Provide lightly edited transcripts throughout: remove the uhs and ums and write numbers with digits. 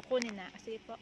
kunin na. Sige po.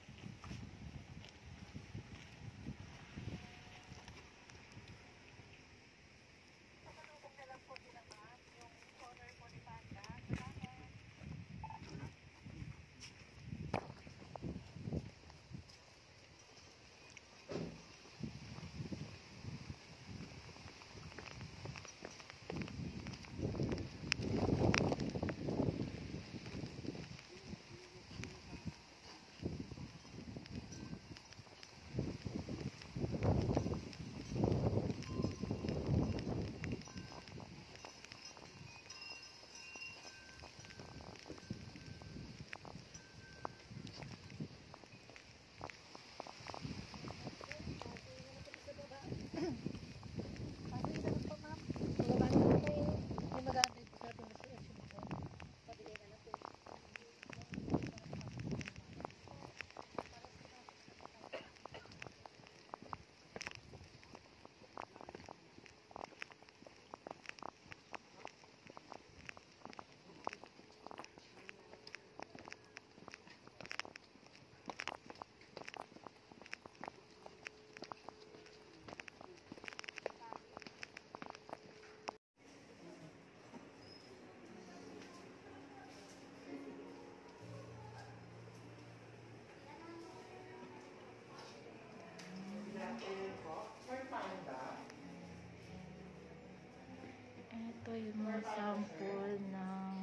Ito yung mga sample ng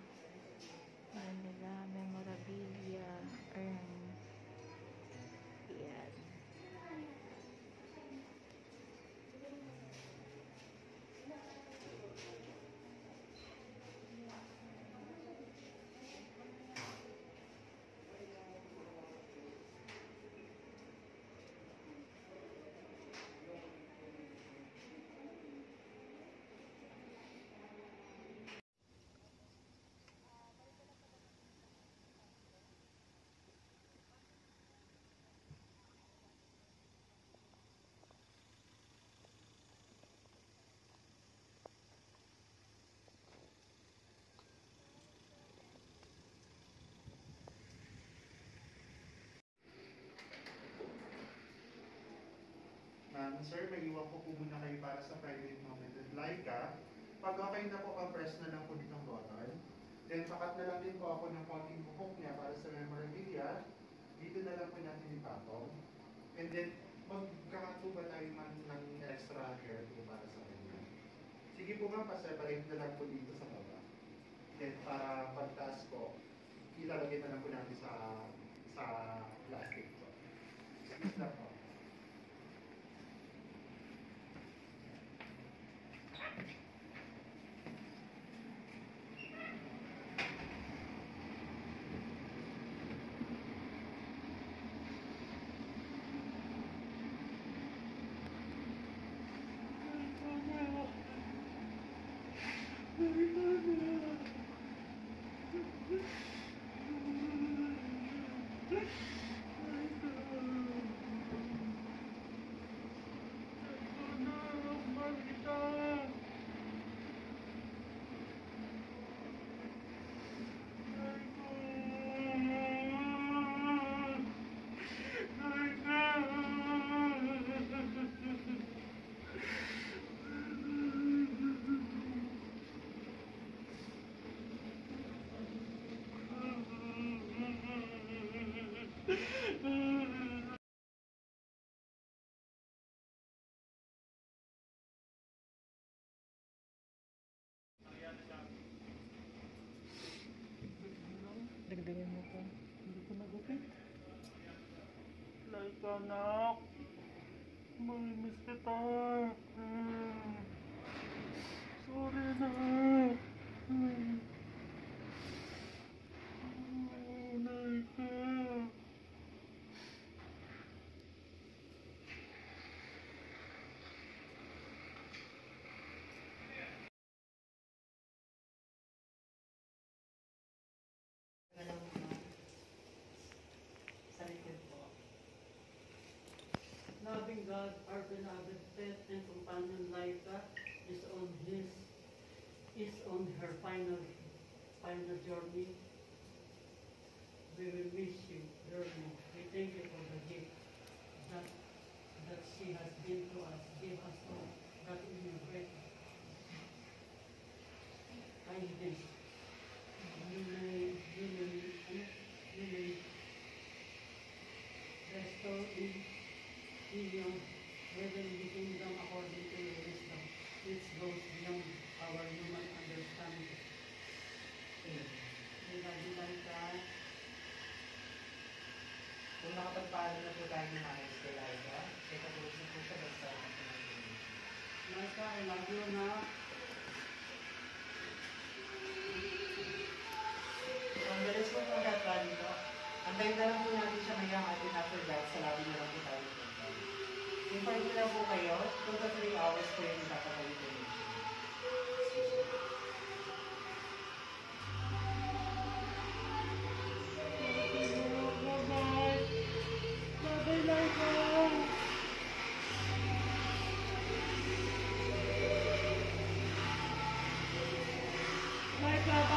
nila memorabilia urn. Yan. Sir, may iwan po muna kayo para sa private moment with Laika. Pag okay na po, press na lang po ditong button. Then, pakat na lang din po ako ng konting buhok niya para sa memorabilia. Dito na lang po natin ipatong. And then, magkakatuba tayo ng extra hair po para sa kanya. Sige po ma'am, pa-separate na lang po dito sa baba. Then, para pagtaas po, ilalagay na lang po natin sa plastic po. Sige lang po. Dagdagan mo po. Hindi ko nagupit. Laika, anak. Mamimiss kita. Sorry, anak. Laika. Sa likod po. Loving God, our beloved pet and companion Laika is on her final journey. We will miss you dearly. We thank you for the gift that she has been to us. Give us all that in your great kindness. You may restore in your heavenly kingdom according to your wisdom, which goes beyond our human understanding. Nilagilay ka. Kung nakapagpaalam na po tayo ng mga kay Liza, kaya katulad na po siya basta Laika, I love you na. ang dalas po po natin dito. Antayin na lang po natin siya ngayong atin after that, sa labi na lang po tayo punta. Inform ko lang po kayo, 2 to 3 hours po yung ipapakalit po niyo. Bye-bye, Laika. Laika,